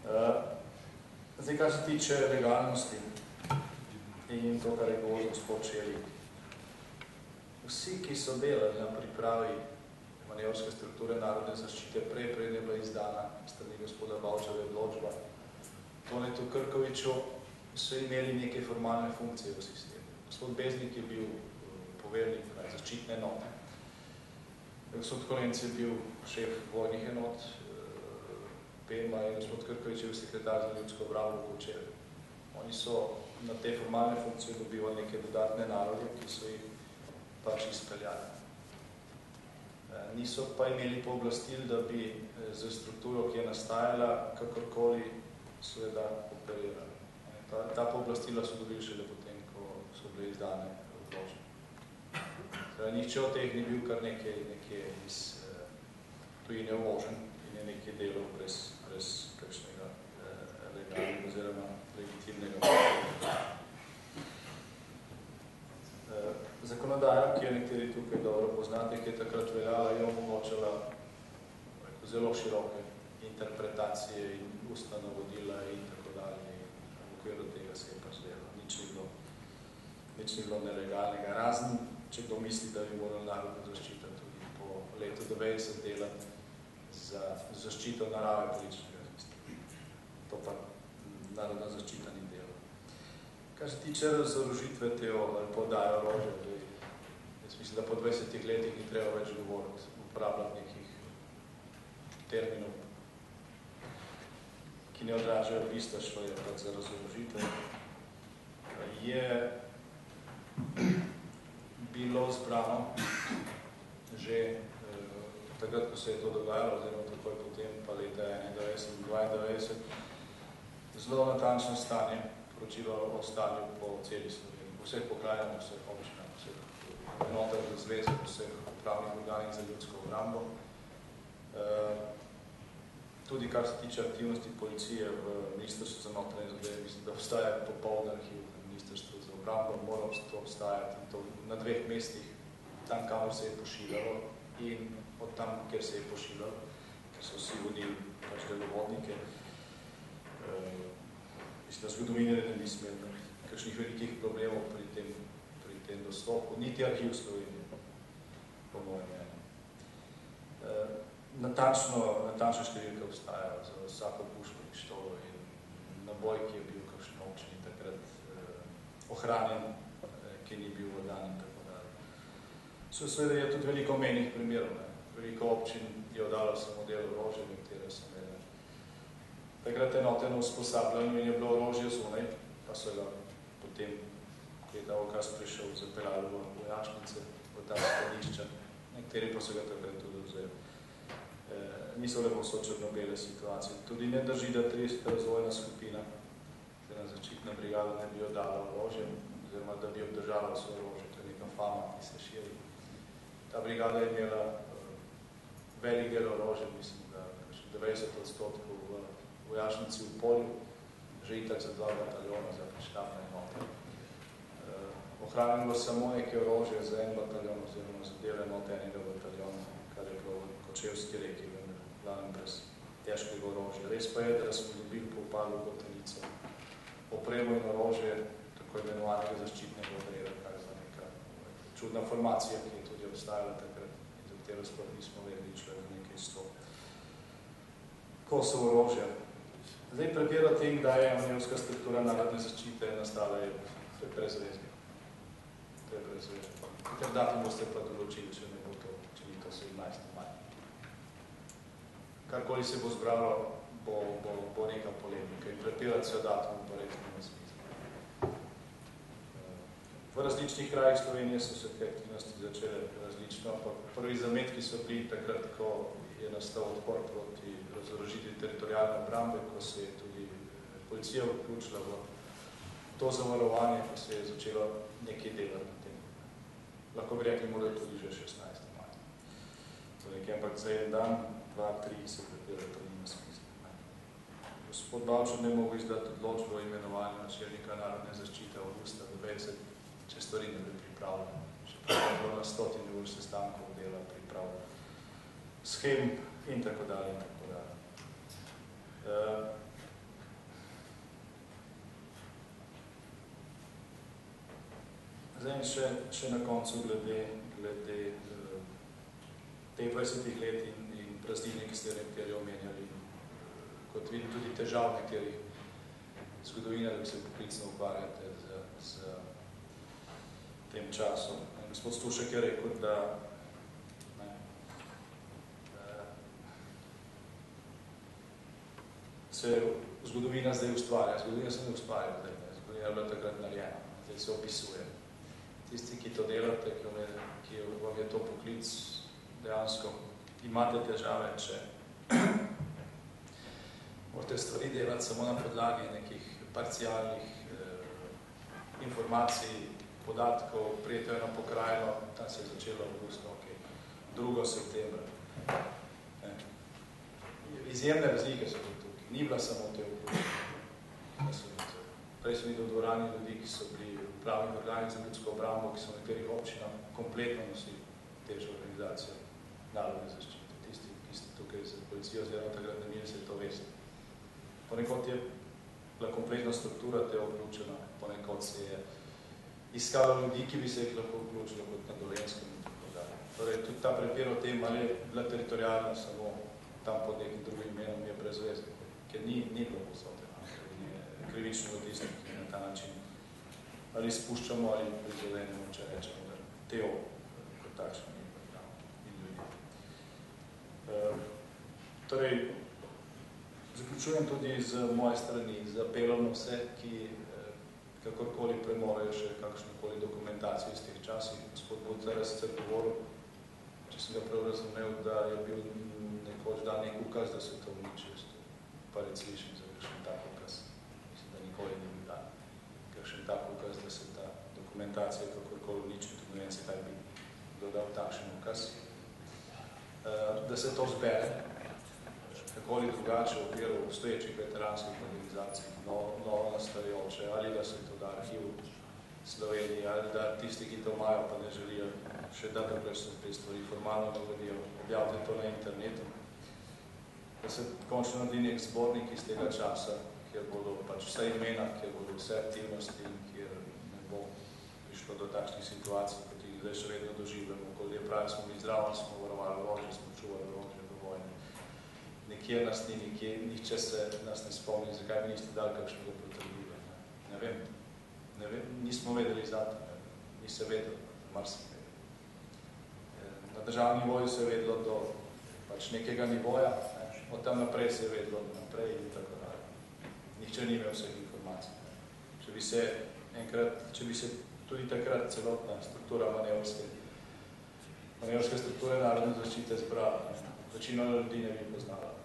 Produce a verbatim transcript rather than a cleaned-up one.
Zdaj, kar se tiče legalnosti in to, kar je govoril gospod Čeli. Vsi, ki so delali na pripravi manevrske strukture narodne zaščite, prej, prej je bila izdana strani gospoda Bavčeve odločba, Tonetu Krkoviču, so imeli neke formalne funkcije v sistemu. Gospod Beznik je bil poveljnik zaščitne enote. Gospod Kolenc je bil šef vojnih enot P E M-a in gospod Krkovič je bil sekretar za ljudsko obrambo v Kočevju. Oni so na te formalne funkcije dobivali neke dodatne naloge, ki so jih pač izpeljali. Niso pa imeli pooblastil, da bi za strukturo, ki je nastajala, kakorkoli seveda operirali. Ta, ta pooblastila so dobili šele potem, ko so bile izdane odločbe. Nihče od teh ni bil kar nekaj, nekaj iz eh, tujine uvožen in je nekaj delov brez, brez kakšnega eh, legalnega oziroma legitimnega posleda. Eh, zakonodaja, ki je nekateri tukaj dobro poznate, ki je takrat veljala, je omogočala rekel, zelo široke interpretacije in ustna navodila in tako dalje. V okviru tega se je pa zdelo. Nič ni bilo, nič ni bilo nelegalnega. Razen, če kdo misli, da bi moral narodna zaščita tudi po letu devetdeset delati za zaščito narave političnega sistema. To pa narodna zaščita ni delo. Kar se tiče razorožitve te podaje orožja, jaz mislim, da po dvajsetih letih ni treba več govoriti, uporabljati nekih terminov, ki ne odražajo bistva, šlo je pač za razorožitev. Je bilo zbrano že eh, takrat, ko se je to dogajalo, oziroma takoj potem pa leta enaindevetdeset in dvaindevetdeset, zelo natančno stanje, poročilo o stanju po celi Sloveniji, po vseh pokrajinah, po vseh občinah, po vseh enotah za zveze, po vseh upravnih organih za ljudsko obrambo. Eh, tudi kar se tiče aktivnosti policije v Ministrstvu za notranje zadeve, mislim, da obstaja popoln arhiv na Ministrstvu za obrambo, mora to obstajati in to na dveh mestih, tam, kamor se je pošiljalo in od tam, kjer se je pošiljalo, ker so vsi vodili pač delovodnike. E, mislim, da zgodovinjene ne bi smeli kakšnih velikih problemov pri tem, pri tem dostopu, niti arhiv Slovenije, po mojem mnenju. E, natančno, natančno številke obstajajo za vsako puško pištolo in naboj, ki je bil kakšen občini takrat eh, ohranjen, eh, ki ni bil oddan in tako dalje. So seveda je tudi veliko omenjenih primerov. Ne. Veliko občin je oddalo samo del orožja, nekatere so imeli. Takrat enoteno usposabljanju in je bilo orožje zunaj, pa so ga potem, ko je ta okaz prišel, zapeljali v vojašnice, v ta skladišča. Nekateri pa so ga takrat tudi vzeli. E, niso le povsod črno-bele situacije. Tudi ne drži, da trideseta razvojna skupina, oziroma zaščitna brigada, ne bi oddala orožje, oziroma da bi obdržala svoje orožje. To je neka fama, ki se širi. Ta brigada je imela uh, velik del orožja, mislim, da še devetdeset odstotkov v vojašnici v polju, že itak za dva bataljona, za štabne enote. Uh, ohranilo samo neke orožje za en bataljon, oziroma za del enote enega bataljona, kar je bilo v Kočevski reki, vendar glavnem brez težkega orožja. Res pa je, da smo dobili po upadu Gotenico opremo in orožje tako imenovanega zaščitnega obreda, kar je za neka čudna formacija, ki je tudi obstajala takrat in za katero sploh nismo vedeli, šlo je za nekaj sto kosov orožja. Zdaj prepira tem, da je manevrska struktura narodne zaščite nastala, je, to je prezvezno. To je prezvezno. Ker datum boste pa določili, če ne bo to, če ni to sedemnajsti maj. Karkoli se bo zbralo, bo, bo, bo neka polemika in prepirati se datum pa res nima smisla. V različnih krajih Slovenije so se te aktivnosti začele različno, ampak prvi zametki so bili takrat, ko je nastal odpor proti razorožitvi teritorialne obrambe, ko se je tudi policija vključila v to zavarovanje, ko se je začelo nekaj delati na tem. Lahko bi rekli, mora tudi že šestnajsti maj. To nekaj, ampak za en dan, dva, tri se prepira, to nima smisla. Gospod Bavčar ne mogo izdati odločbo o imenovanju načelnika narodne zaščite avgusta devetdeset, če stvari ne bi pripravljali. Še pravi bilo na stotine ur sestankov dela priprav, schem in tako dalje in tako dalje. Zdaj še, še na koncu glede, glede uh, teh dvajsetih let in, in praznine, ki ste nekateri omenjali. Kot vidim, tudi težav nekaterih zgodovinarjev, ki se poklicno ukvarjate z, z tem časom. Gospod Stušek je rekel, da ne, se zgodovina zdaj ustvarja. Zgodovina se ne ustvarja zdaj, ne. Zgodovina je bila takrat narejena, zdaj se opisuje. Tisti, ki to delate, ki vam je, ki vam je to poklic, dejansko imate težave, če morate stvari delati samo na podlagi nekih parcialnih eh, informacij, podatkov, prijeto je na pokrajino, tam se je začelo v avgustu, okay, drugo septembra. Ne. Izjemne razlike so tudi tukaj. Ni bila samo te vključenje. Prej sem videl v dvorani ljudi, ki so bili v pravnih organih za ljudsko obrambo, ki so v nekaterih občinah kompletno nosili težo organizacijo narodne zaščite. Tisti, ki ste tukaj za policijo oziroma takrat ne imeli, se to veste. Ponekod je bila kompletna struktura te vključena, ponekod se je iskalo ljudi, ki bi se jih lahko vključilo kot na Dolenjskem in tako dalje. Torej, tudi ta prepir o tem, ali je bila teritorijalna samo tam pod nekim drugim imenom, je brez veze, ker ni, ni bilo posote. Krivično do tistih, ki na ta način ali spuščamo ali prizodenemo, če rečemo, da teo kot takšno in, in ljudi. E, torej, zaključujem tudi z moje strani, z apelom na vse, ki kakorkoli premorajo še kakšnokoli dokumentacijo iz teh časih. Gospod Butler je sicer govoril, če sem ga prav razumel, da je bil nekoč dan nek ukaz, da se to uniči. Pa rec slišim za kakšen tak ukaz. Nikoli ni bil dan, kakšen tak ukaz, da se ta dokumentacija kakorkoli uniči, tudi ne vem se, kaj bi dodal takšen ukaz. Da se to zbere, kakoli drugače v okviru obstoječih veteranskih organizacij, novo, novo nastajajoče, ali da se to da arhiv Slovenije, ali da tisti, ki to imajo, pa ne želijo še da, dokler se te stvari formalno dogodijo, objavite to na internetu. Da se končno naredi nek zbornik iz tega časa, kjer bodo pač vse imena, kjer bodo vse aktivnosti in kjer ne bo prišlo do takšnih situacij, kot jih zdaj še vedno doživljamo. Kot je pravi, smo bili zdravo, smo varovali orožje, smo čuvali orožje do vojne. Nekjer nas ni, nekje, nihče se nas ne spomni, zakaj mi niste dali kakšnega potrdila. Ne? ne vem, ne vem, nismo vedeli za to, ne? Ni se vedelo, marsikaj. Na državnem nivoju se je vedelo do pač nekega nivoja, ne? Od tam naprej se je vedelo naprej in tako dalje. Nihče ni imel vseh informacij. Če bi se enkrat, če bi se tudi takrat celotna struktura manevrske, manevrske strukture narodne zaščite zbrala, večina ljudi ne bi poznala.